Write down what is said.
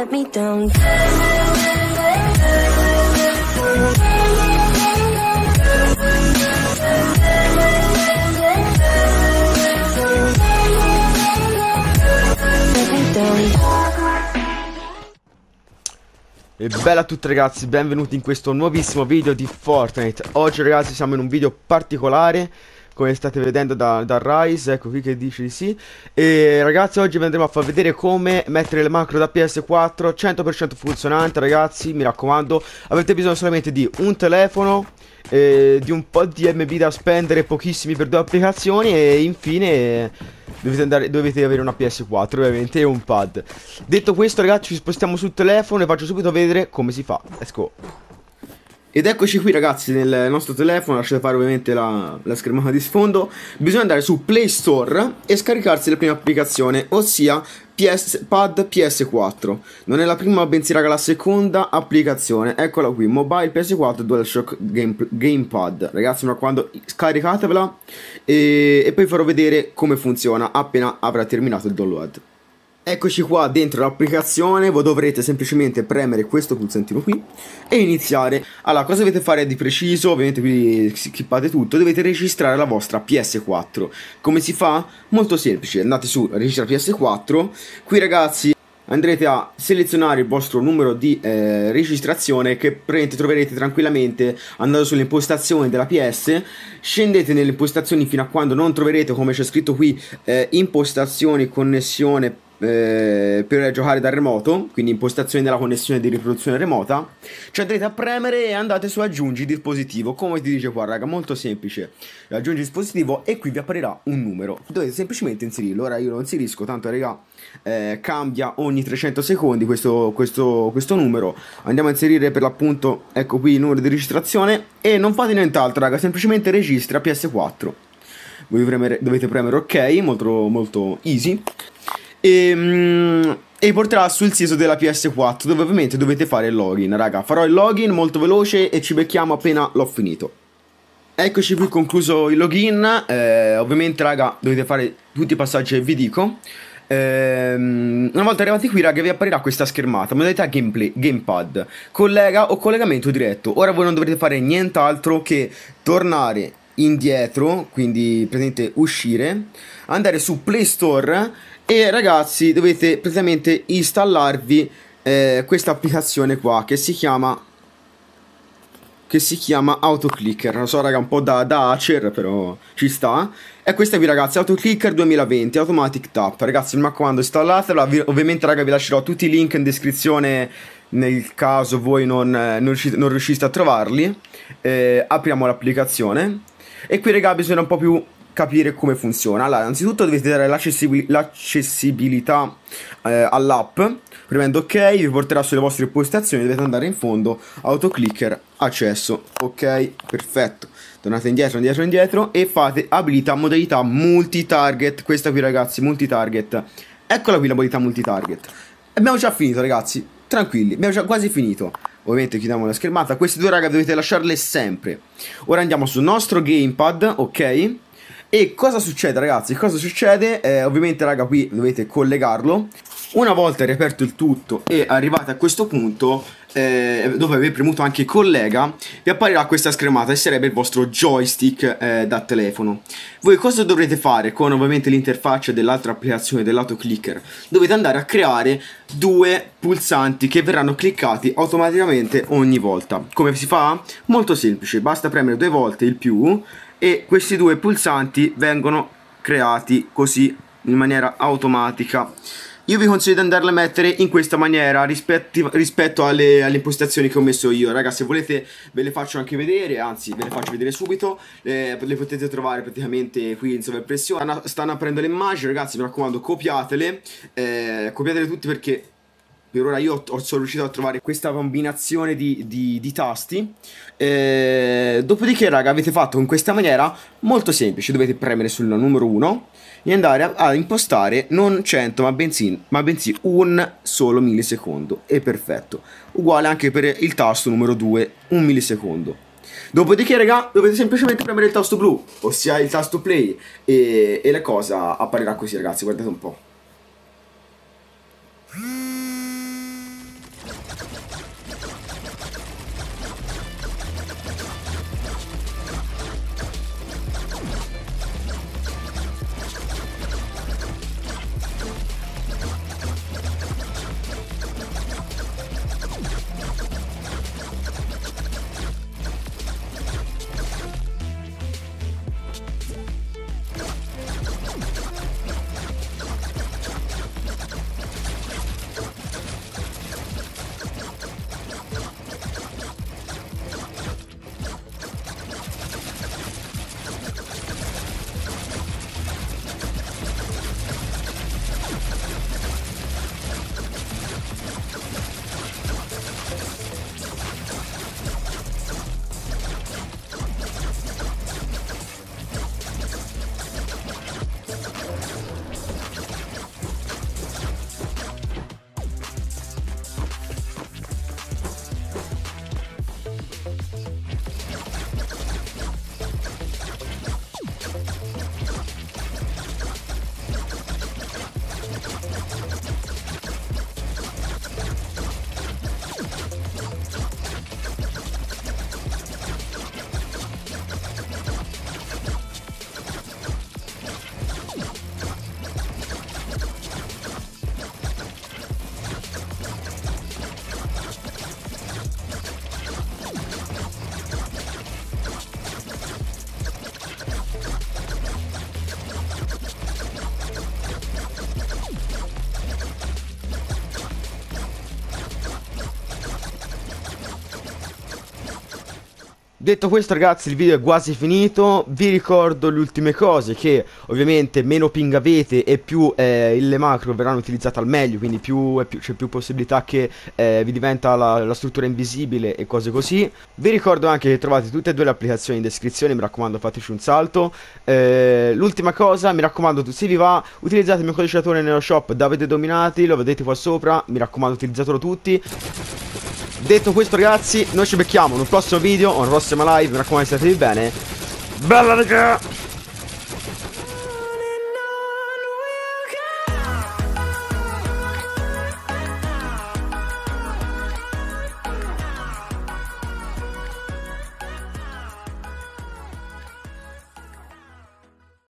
let me down. E bella a tutti ragazzi, benvenuti in questo nuovissimo video di Fortnite. Oggi ragazzi siamo in un video particolare, come state vedendo da Rise, ecco qui che dice di sì. E ragazzi oggi vi andremo a far vedere come mettere le macro da PS4 100% funzionante ragazzi. Mi raccomando, avete bisogno solamente di un telefono, di un po' di MB da spendere, pochissimi per due applicazioni, e infine dovete avere una PS4 ovviamente e un pad. Detto questo ragazzi ci spostiamo sul telefono e faccio subito vedere come si fa. Let's go. Ed eccoci qui ragazzi nel nostro telefono, lasciate fare ovviamente la schermata di sfondo. Bisogna andare su Play Store e scaricarsi la prima applicazione, ossia Pad PS4. Non è la prima bensì raga la seconda applicazione. Eccola qui, Mobile PS4 DualShock Gamepad. Ragazzi mi raccomando, scaricatevela e poi farò vedere come funziona appena avrà terminato il download. Eccoci qua dentro l'applicazione, voi dovrete semplicemente premere questo pulsantino qui e iniziare. Allora, cosa dovete fare di preciso? Ovviamente qui skippate tutto, dovete registrare la vostra PS4. Come si fa? Molto semplice, andate su registra PS4, qui ragazzi andrete a selezionare il vostro numero di registrazione, che troverete tranquillamente andando sulle impostazioni della PS. Scendete nelle impostazioni fino a quando non troverete, come c'è scritto qui, impostazioni connessione per giocare da remoto, quindi impostazioni della connessione di riproduzione remota. Ci andrete a premere e andate su aggiungi dispositivo, come ti dice qua raga, molto semplice. Aggiungi dispositivo e qui vi apparirà un numero, dovete semplicemente inserirlo. Ora io lo inserisco, tanto raga cambia ogni 300 secondi questo numero. Andiamo a inserire per l'appunto, ecco qui il numero di registrazione, e non fate nient'altro raga, semplicemente registra PS4. Voi dovete premere ok, molto easy, e porterà sul sito della PS4, dove ovviamente dovete fare il login. Raga, farò il login molto veloce e ci becchiamo appena l'ho finito. Eccoci qui, concluso il login. Ovviamente raga dovete fare tutti i passaggi che vi dico. Una volta arrivati qui raga vi apparirà questa schermata, modalità gameplay, gamepad, collega o collegamento diretto. Ora voi non dovrete fare nient'altro che tornare indietro, quindi praticamente uscire, andare su Play Store e ragazzi dovete praticamente installarvi questa applicazione qua che si chiama AutoClicker. Lo so raga, un po' da hacker, però ci sta. E questa qui ragazzi, AutoClicker 2020 Automatic Tap. Ragazzi mi raccomando, installatela. Ovviamente raga vi lascerò tutti i link in descrizione nel caso voi non riusciste a trovarli. Apriamo l'applicazione e qui raga bisogna un po' più capire come funziona. Allora, innanzitutto dovete dare l'accessibilità all'app. Premendo ok vi porterà sulle vostre impostazioni, dovete andare in fondo, AutoClicker, accesso, ok, perfetto. Tornate indietro e fate abilita modalità multitarget. Questa qui ragazzi, multitarget. Eccola qui la modalità multitarget. Abbiamo già finito ragazzi, tranquilli, abbiamo già quasi finito. Ovviamente chiudiamo la schermata. Queste due raga dovete lasciarle sempre. Ora andiamo sul nostro gamepad, ok. E cosa succede ragazzi? Cosa succede? Ovviamente raga qui dovete collegarlo. Una volta riaperto il tutto e arrivate a questo punto dove avete premuto anche collega, vi apparirà questa schermata e sarebbe il vostro joystick da telefono. Voi cosa dovrete fare con ovviamente l'interfaccia dell'altra applicazione dell'AutoClicker? Dovete andare a creare due pulsanti che verranno cliccati automaticamente ogni volta. Come si fa? Molto semplice, basta premere 2 volte il più e questi due pulsanti vengono creati così in maniera automatica. Io vi consiglio di andarle a mettere in questa maniera rispetto alle impostazioni che ho messo io. Ragazzi, se volete ve le faccio anche vedere, anzi ve le faccio vedere subito. Le potete trovare praticamente qui in sovraimpressione. Stanno aprendo le immagini, ragazzi, mi raccomando, copiatele. Copiatele tutti, perché per ora io sono riuscito a trovare questa combinazione di tasti. Dopodiché raga avete fatto in questa maniera molto semplice. Dovete premere sul numero 1 e andare a impostare non 100 ma bensì un solo millisecondo. E perfetto. Uguale anche per il tasto numero 2, un millisecondo. Dopodiché raga dovete semplicemente premere il tasto blu, ossia il tasto play, e la cosa apparirà così ragazzi, guardate un po'. Detto questo ragazzi, il video è quasi finito. Vi ricordo le ultime cose, che ovviamente meno ping avete e più le macro verranno utilizzate al meglio, quindi c'è più possibilità che vi diventa la struttura invisibile e cose così. Vi ricordo anche che trovate tutte e due le applicazioni in descrizione, mi raccomando fateci un salto. L'ultima cosa, mi raccomando, se vi va, utilizzate il mio codice nello shop Davide Dominati, lo vedete qua sopra, mi raccomando utilizzatelo tutti. Detto questo ragazzi, noi ci becchiamo in un prossimo video o una prossima live, mi raccomando statevi bene. Bella raga!